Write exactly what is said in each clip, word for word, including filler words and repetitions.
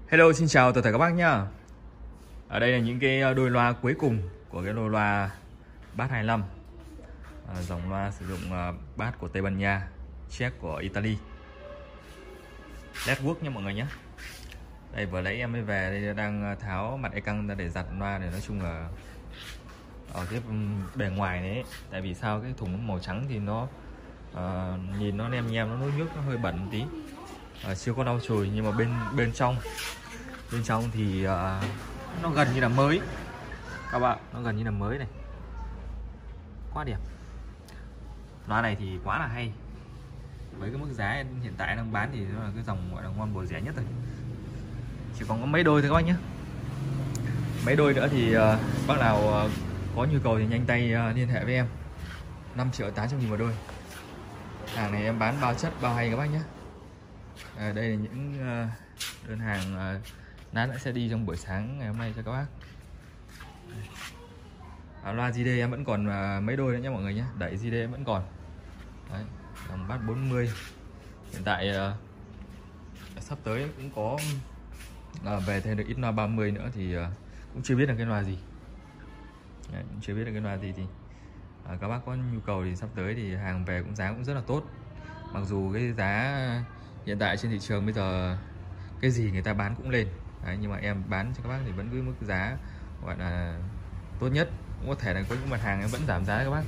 Hello, xin chào tất cả các bác nhá. Ở đây là những cái đôi loa cuối cùng của cái đôi loa Bass hai lăm, à, dòng loa sử dụng uh, bass của Tây Ban Nha, Czech của Italy, network nha mọi người nhé. Đây vừa lấy em mới về, đây đang tháo mặt e căng ra để giặt loa này. Nói chung là ở cái bề ngoài đấy, tại vì sao cái thùng màu trắng thì nó uh, nhìn nó nem nhem, nó nối nước, nó hơi bẩn một tí, uh, chưa có lau chùi. Nhưng mà bên bên trong bên trong thì uh, nó gần như là mới các bạn, nó gần như là mới này, quá đẹp. Loa này thì quá là hay, với cái mức giá hiện tại đang bán thì nó là cái dòng gọi là ngon bổ rẻ nhất rồi. Chỉ còn có mấy đôi thôi các bác nhé. Mấy đôi nữa thì uh, bác nào uh, có nhu cầu thì nhanh tay uh, liên hệ với em. Năm triệu tám trăm nghìn một đôi. Hàng này em bán bao chất bao hay các bác nhé. À, đây là những uh, đơn hàng uh, Nát đã sẽ đi trong buổi sáng ngày hôm nay cho các bác. À, loa gi đê em vẫn còn uh, mấy đôi nữa nhé mọi người nhé. Đẩy gi đê em vẫn còn. Đấy, dòng Bass bốn mươi. Hiện tại uh, sắp tới cũng có uh, về thêm được ít loa ba mươi nữa thì uh, cũng chưa biết là cái loa gì. Đấy, cũng chưa biết là cái loa gì thì uh, các bác có nhu cầu thì sắp tới thì hàng về cũng giá cũng rất là tốt. Mặc dù cái giá hiện tại trên thị trường bây giờ cái gì người ta bán cũng lên. Đấy, nhưng mà em bán cho các bác thì vẫn với mức giá gọi là tốt nhất. Cũng có thể là có những mặt hàng em vẫn giảm giá các bác.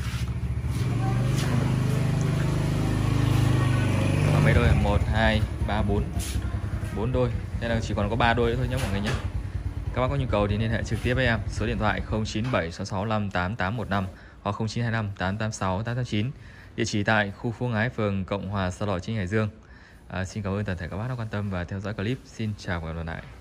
Còn mấy đôi là một, hai, ba, bốn, bốn đôi. Nên là chỉ còn có ba đôi nữa thôi nhé mọi người nhé. Các bác có nhu cầu thì liên hệ trực tiếp với em. Số điện thoại không chín bảy sáu sáu năm tám tám một năm hoặc không chín hai năm tám tám sáu tám tám chín. Địa chỉ tại khu Phố Ngái, phường Cộng Hòa, Sa Đéc, Hải Dương. À, xin cảm ơn toàn thể các bác đã quan tâm và theo dõi clip. Xin chào và hẹn gặp lại.